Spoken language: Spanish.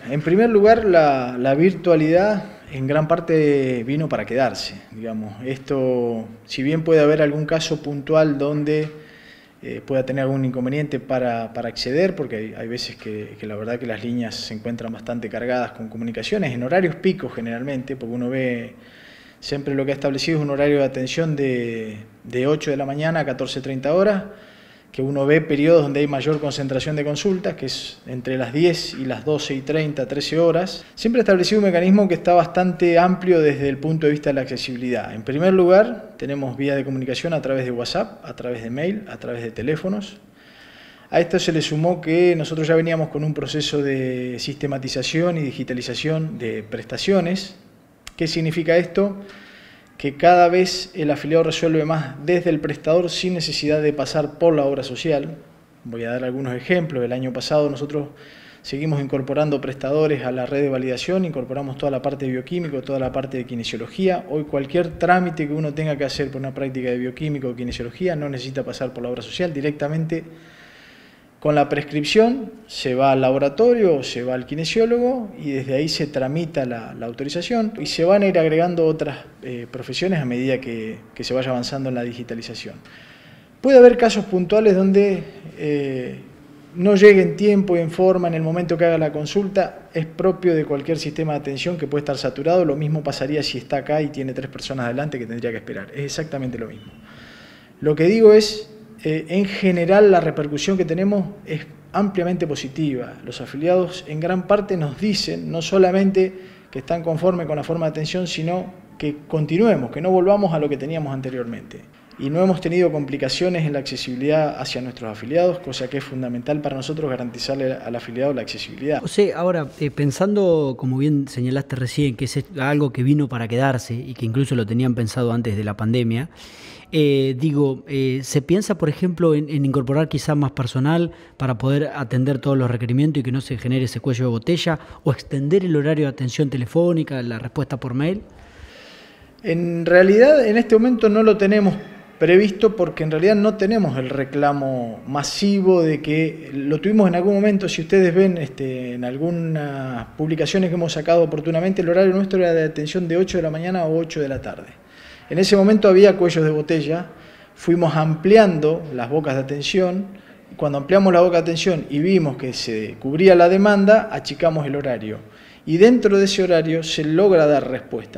En primer lugar, la virtualidad en gran parte vino para quedarse, digamos. Esto, si bien puede haber algún caso puntual donde pueda tener algún inconveniente para acceder, porque hay veces que la verdad que las líneas se encuentran bastante cargadas con comunicaciones, en horarios picos generalmente, porque uno ve, siempre lo que ha establecido es un horario de atención de 8 de la mañana a 14:30 horas, que uno ve periodos donde hay mayor concentración de consultas, que es entre las 10 y las 12:30, 13 horas. Siempre ha establecido un mecanismo que está bastante amplio desde el punto de vista de la accesibilidad. En primer lugar, tenemos vía de comunicación a través de WhatsApp, a través de mail, a través de teléfonos. A esto se le sumó que nosotros ya veníamos con un proceso de sistematización y digitalización de prestaciones. ¿Qué significa esto? Que cada vez el afiliado resuelve más desde el prestador sin necesidad de pasar por la obra social. Voy a dar algunos ejemplos. El año pasado nosotros seguimos incorporando prestadores a la red de validación, incorporamos toda la parte de bioquímico, toda la parte de kinesiología. Hoy cualquier trámite que uno tenga que hacer por una práctica de bioquímico o kinesiología no necesita pasar por la obra social, directamente con la prescripción se va al laboratorio o se va al kinesiólogo y desde ahí se tramita la autorización y se van a ir agregando otras profesiones a medida que se vaya avanzando en la digitalización. Puede haber casos puntuales donde no llegue en tiempo y en forma en el momento que haga la consulta, es propio de cualquier sistema de atención que puede estar saturado, lo mismo pasaría si está acá y tiene 3 personas delante que tendría que esperar, es exactamente lo mismo. Lo que digo es, en general la repercusión que tenemos es ampliamente positiva. Los afiliados en gran parte nos dicen no solamente que están conformes con la forma de atención, sino que continuemos, que no volvamos a lo que teníamos anteriormente. Y no hemos tenido complicaciones en la accesibilidad hacia nuestros afiliados, cosa que es fundamental para nosotros garantizarle al afiliado la accesibilidad. José, ahora, pensando, como bien señalaste recién, que es algo que vino para quedarse y que incluso lo tenían pensado antes de la pandemia, ¿se piensa, por ejemplo, en incorporar quizá más personal para poder atender todos los requerimientos y que no se genere ese cuello de botella, o extender el horario de atención telefónica, la respuesta por mail? En realidad, en este momento no lo tenemos previsto porque en realidad no tenemos el reclamo masivo de que lo tuvimos en algún momento. Si ustedes ven en algunas publicaciones que hemos sacado oportunamente, el horario nuestro era de atención de 8 de la mañana a 8 de la tarde. En ese momento había cuellos de botella, fuimos ampliando las bocas de atención. Cuando ampliamos la boca de atención y vimos que se cubría la demanda, achicamos el horario. Y dentro de ese horario se logra dar respuesta.